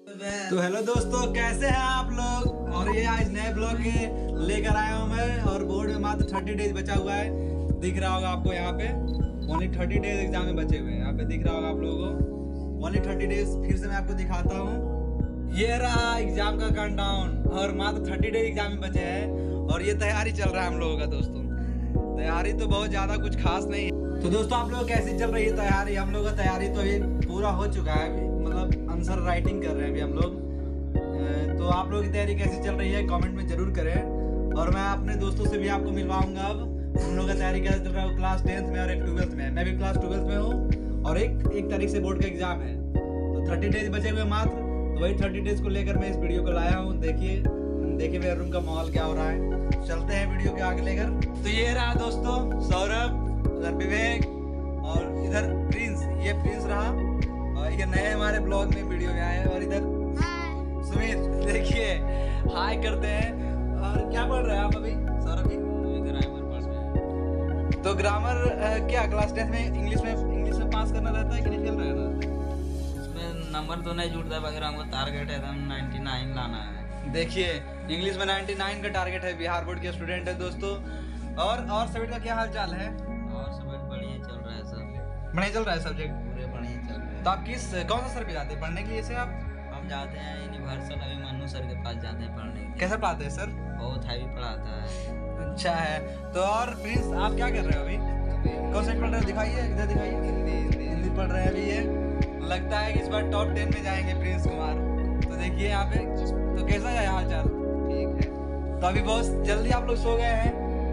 तो हेलो दोस्तों, कैसे हैं आप लोग। और ये आज नए ब्लॉग के लेकर आया हूँ मैं। और बोर्ड में मात्र 30 डेज बचा हुआ है, दिख रहा होगा आपको यहाँ पे। ओनली 30 डेज एग्जाम में बचे हुए हैं, यहाँ पे दिख रहा होगा आप लोगों को। ओनली 30 डेज फिर से मैं आपको दिखाता हूँ। ये रहा एग्जाम का काउंटडाउन और मात्र 30 डेज एग्जाम में बचे हैं। और ये तैयारी चल रहा है हम लोगों का दोस्तों। तैयारी तो बहुत ज़्यादा कुछ खास नहीं है। तो दोस्तों आप लोग कैसी चल रही है तैयारी। हम लोग का तैयारी तो अभी पूरा हो चुका है, अभी मतलब आंसर राइटिंग कर रहे हैं अभी हम लोग। तो आप लोगों की तैयारी कैसी चल रही है कमेंट में जरूर करें। और मैं अपने दोस्तों से भी आपको मिलवाऊंगा। अब हम लोग का तैयारी कैसे चल रहा है। क्लास 10th में और एक 12th में। मैं भी क्लास 12th में हूँ और एक तारीख से बोर्ड का एग्जाम है। तो 30 डेज बचे हुए मात्र। तो वही 30 डेज को लेकर मैं इस वीडियो को लाया हूँ। देखिए मेरे रूम का माहौल क्या हो रहा है। चलते हैं वीडियो के आगे लेकर। तो ये रहा दोस्तों सौरभ, उधर विवेक और इधर प्रिंस। ये प्रिंस रहा और ये नए हमारे ब्लॉग में वीडियो में आए। और इधर सुमित, देखिए हाय करते हैं। और क्या पढ़ रहे हैं आप अभी सौरभ जी। तो ग्रामर क्या क्लास 10 में इंग्लिश में पास करना रहता है कि नहीं चल रहा है। इसमें नंबर तो नहीं जुड़ता मगर हमको टारगेट है 99 लाना है। देखिए इंग्लिश में 99 का टारगेट है। बिहार बोर्ड के स्टूडेंट है दोस्तों। और सभी का क्या हाल चाल है। और सब बढ़िया चल रहा है, सब बढ़िया चल रहा है सब्जेक्ट पूरे बढ़िया चल रहा है। तो आप कौन सा सर पे जाते हैं पढ़ने के लिए से आप। हम जाते हैं यूनिवर्सल अभी मन्नू सर के पास जाते हैं पढ़ने के लिए। कैसे पढ़ाते हैं सर। बहुत हैवी पढ़ाता है। अच्छा है। तो और प्रिंस आप क्या कर रहे हो अभी। कौन सा पढ़ रहे हो, दिखाइए इधर दिखाइए। हिंदी पढ़ रहे हैं अभी। ये लगता है कि इस बार टॉप 10 में जाएंगे प्रिंस कुमार। तो देखिए यहाँ पे। तो कैसा है हाल चाल। ठीक है। तो अभी बहुत जल्दी आप लोग सो गए हैं।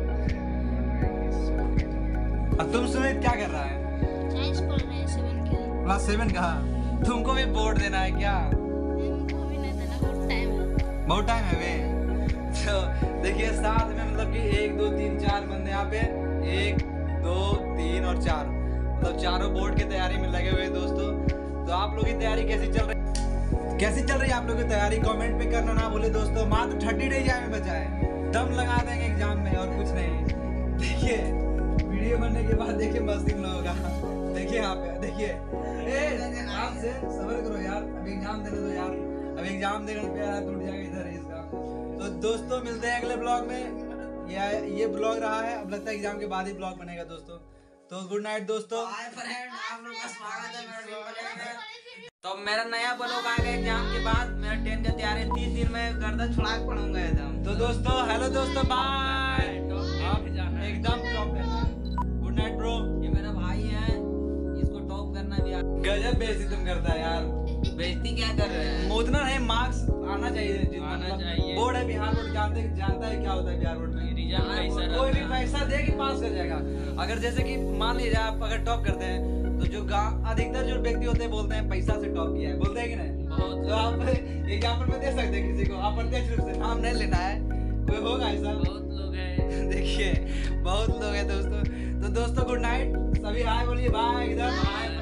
और तुम सुमित क्या कर रहा है। साइंस पढ़ रहे हैं 7 के। क्लास 7 का। तुमको भी बोर्ड देना है क्या। हमको भी नहीं देना, बहुत टाइम है। बहुत टाइम है वे। तो देखिए साथ में मतलब कि 1 2 3 4 बंदे यहाँ पे 1 2 3 और 4 मतलब चारों बोर्ड की तैयारी में लगे हुए हैं दोस्तों। तो आप लोग की तैयारी कैसी चल रही है आप लोग की तैयारी कमेंट पे करना ना भूले दोस्तों। मात्र 30 डेज में बचा है, दम लगा देंगे एग्जाम में और कुछ नहीं। देखिए वीडियो बनने के बाद देखिए मस्ती हम लोगों का। देखिए यहाँ पे देखिए आराम से सब्र करो यार। अभी एग्जाम देने दो यार। अभी एग्जाम देने पे यार टूट जाएगा इधर इसका। तो दोस्तों मिलते हैं अगले ब्लॉग में। ये ब्लॉग रहा है, अब लगता है एग्जाम के बाद ही ब्लॉग बनेगा दोस्तों। तो गुड नाइट दोस्तों। आप लोग का स्वागत है मेरे ब्लॉग में। तो मेरा नया ब्लॉग आ गया एग्जाम के बाद। मेरा 10 का तैयारी 30 दिन में गर्दन छुड़ा के पढ़ूंगा एकदम। तो दोस्तों हेलो दोस्तों, बाय। एकदम टॉप करना है। Good night bro. ये मेरा भाई है, इसको टॉप करना भी गजब बेइज्जती तुम करता है यार। बेइज्जती क्या कर रहे हैं। उतना नहीं, मार्क्स आना चाहिए। आना चाहिए। बोर्ड है बिहार बोर्ड, जानता है क्या होता है बिहार बोर्ड में। कोई भी पैसा दे के पास कर जाएगा। अगर जैसे कि मान लीजिए आप अगर टॉप करते हैं तो जो अधिकतर जो व्यक्ति होते हैं बोलते हैं पैसा से टॉप किया है, बोलते हैं कि नहीं। बहुत। तो आप एग्जाम्पल में दे सकते हैं किसी को, आप प्रत्यक्ष रूप से नाम नहीं लेना है। कोई होगा ऐसा। बहुत लोग हैं। देखिए बहुत लोग हैं दोस्तों। तो दोस्तों गुड नाइट। सभी हाय बोलिए, बाय। इधर